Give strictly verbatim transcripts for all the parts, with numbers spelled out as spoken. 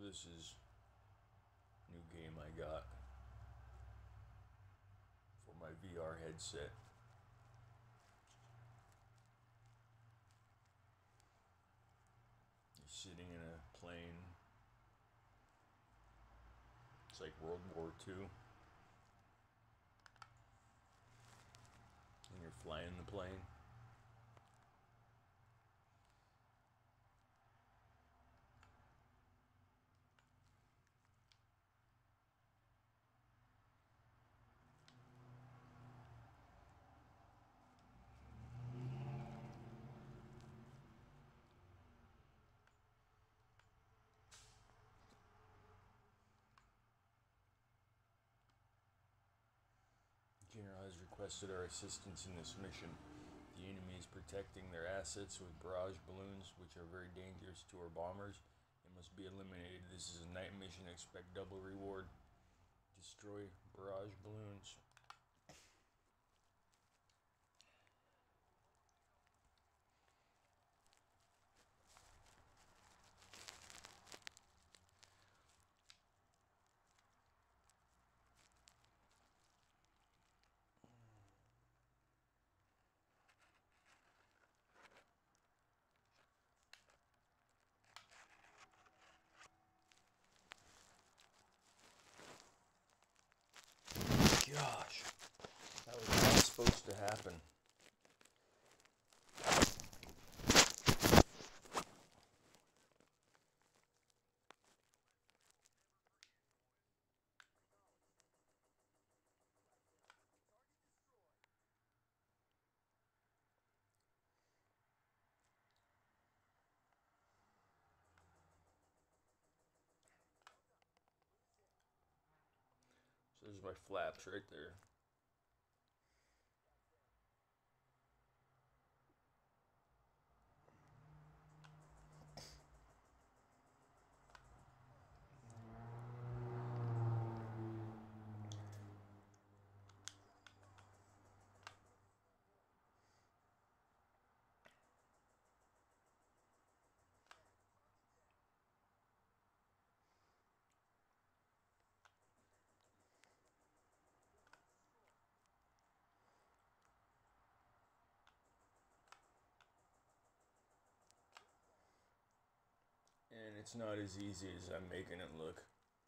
this is a new game I got for my V R headset. You're sitting in a plane. It's like World War Two. And you're flying the plane. General has requested our assistance in this mission. The enemy is protecting their assets with barrage balloons, which are very dangerous to our bombers. They must be eliminated. This is a night mission. Expect double reward. Destroy barrage balloons. Gosh, that was not supposed to happen. So there's my flaps right there. And it's not as easy as I'm making it look.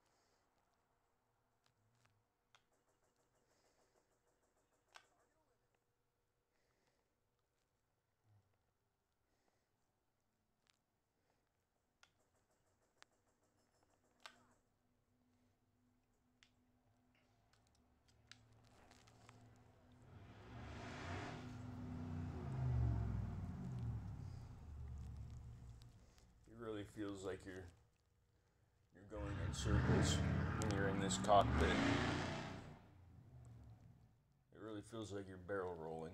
It really feels like you're you're going in circles when you're in this cockpit. It really feels like you're barrel rolling.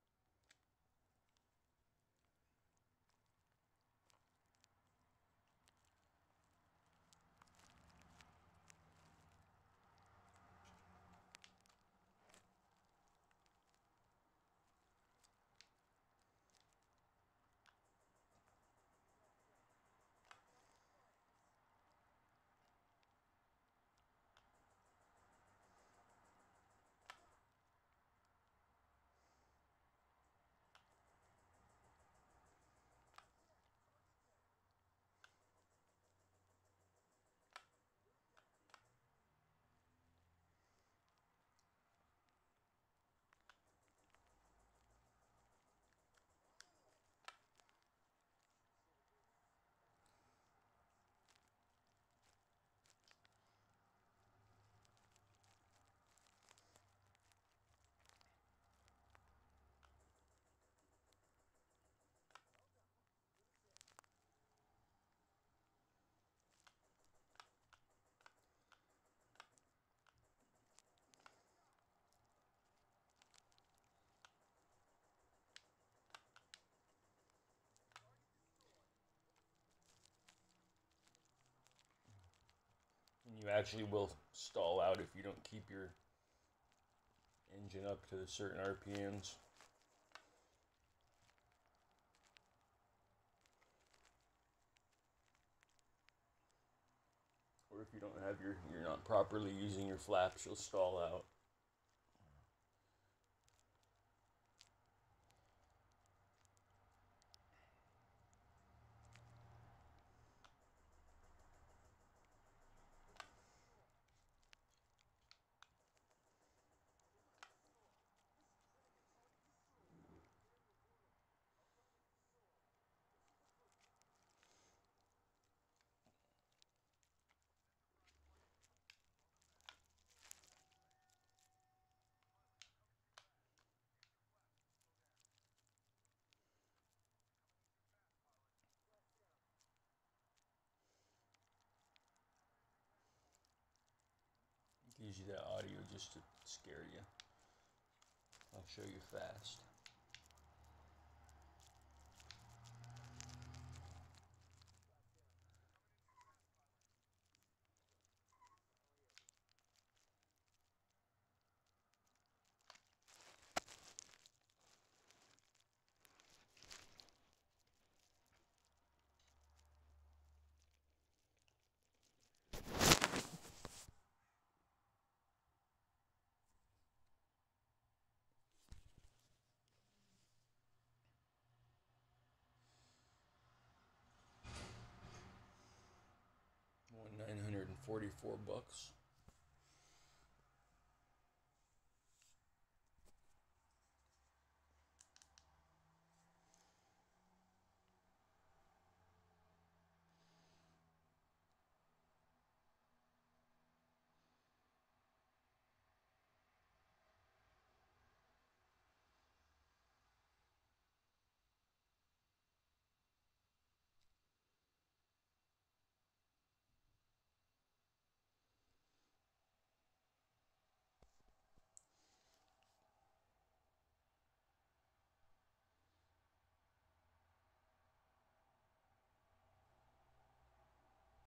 And you actually will stall out if you don't keep your engine up to the certain R P Ms. if you don't have your, you're not properly using your flaps, you'll stall out. Gives you that audio just to scare you. I'll show you fast. One nine hundred and forty-four bucks.